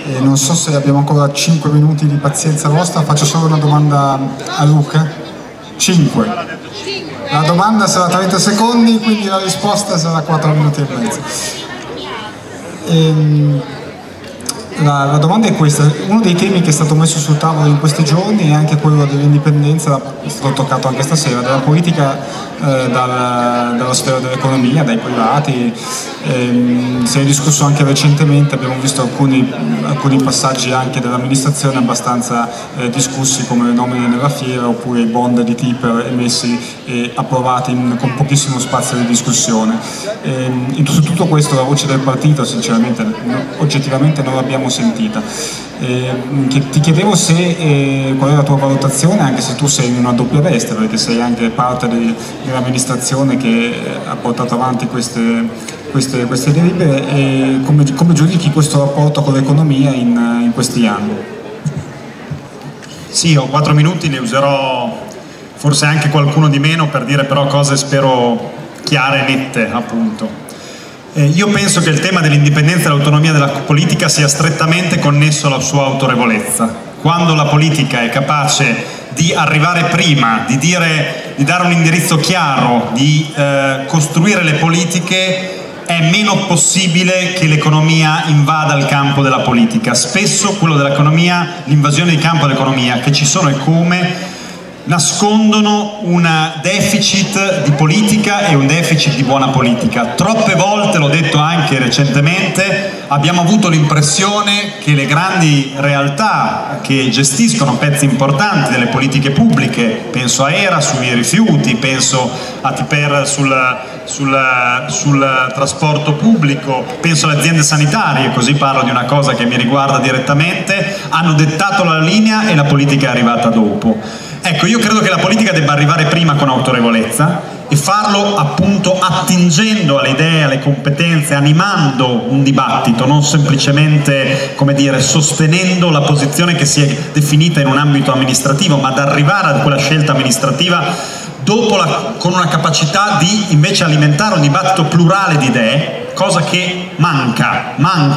Non so se abbiamo ancora 5 minuti di pazienza vostra, faccio solo una domanda a Luca. 5. La domanda sarà 30 secondi, quindi la risposta sarà 4 minuti e mezzo. La domanda è questa: uno dei temi che è stato messo sul tavolo in questi giorni è anche quello dell'indipendenza, è stato toccato anche stasera, della politica dalla sfera dell'economia, dai privati. Si è discusso anche recentemente, abbiamo visto alcuni passaggi anche dell'amministrazione abbastanza discussi, come le nomine nella fiera oppure i bond di Tipper emessi e approvati con pochissimo spazio di discussione. Su tutto questo la voce del partito sinceramente oggettivamente non l'abbiamo sentita. Ti chiedevo qual è la tua valutazione, anche se tu sei in una doppia veste, perché sei anche parte dell'amministrazione che ha portato avanti queste delibere, e come giudichi questo rapporto con l'economia in questi anni? Sì, ho 4 minuti, ne userò forse anche qualcuno di meno per dire però cose spero chiare e nette, appunto. Io penso che il tema dell'indipendenza e dell'autonomia della politica sia strettamente connesso alla sua autorevolezza. Quando la politica è capace di arrivare prima, di dare un indirizzo chiaro, di costruire le politiche, è meno possibile che l'economia invada il campo della politica. Spesso quello dell'economia, l'invasione di campo dell'economia, che ci sono e come, nascondono un deficit di politica e un deficit di buona politica. Troppe volte, l'ho detto anche recentemente, abbiamo avuto l'impressione che le grandi realtà che gestiscono pezzi importanti delle politiche pubbliche, penso a ERA sui rifiuti, penso a Tipper sul trasporto pubblico, penso alle aziende sanitarie, così parlo di una cosa che mi riguarda direttamente, hanno dettato la linea e la politica è arrivata dopo. Ecco, io credo che la politica debba arrivare prima con autorevolezza e farlo appunto attingendo alle idee, alle competenze, animando un dibattito, non semplicemente, come dire, sostenendo la posizione che si è definita in un ambito amministrativo, ma ad arrivare a quella scelta amministrativa dopo con una capacità di invece alimentare un dibattito plurale di idee, cosa che manca.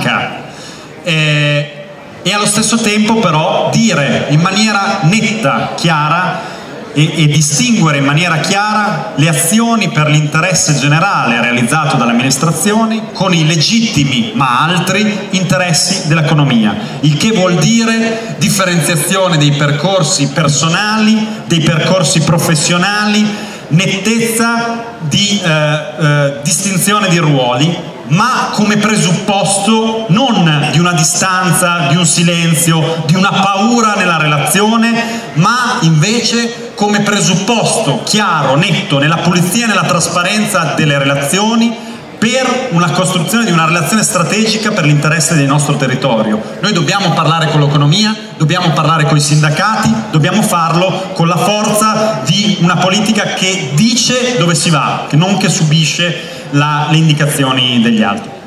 E allo stesso tempo però dire in maniera netta, chiara e distinguere in maniera chiara le azioni per l'interesse generale realizzato dalle amministrazioni con i legittimi ma altri interessi dell'economia, il che vuol dire differenziazione dei percorsi personali, dei percorsi professionali, nettezza di distinzione di ruoli, ma come presupposto non di una distanza, di un silenzio, di una paura nella relazione, ma invece come presupposto chiaro, netto, nella pulizia e nella trasparenza delle relazioni, per una costruzione di una relazione strategica per l'interesse del nostro territorio. Noi dobbiamo parlare con l'economia, dobbiamo parlare con i sindacati, dobbiamo farlo con la forza di una politica che dice dove si va, che non che subisce le indicazioni degli altri.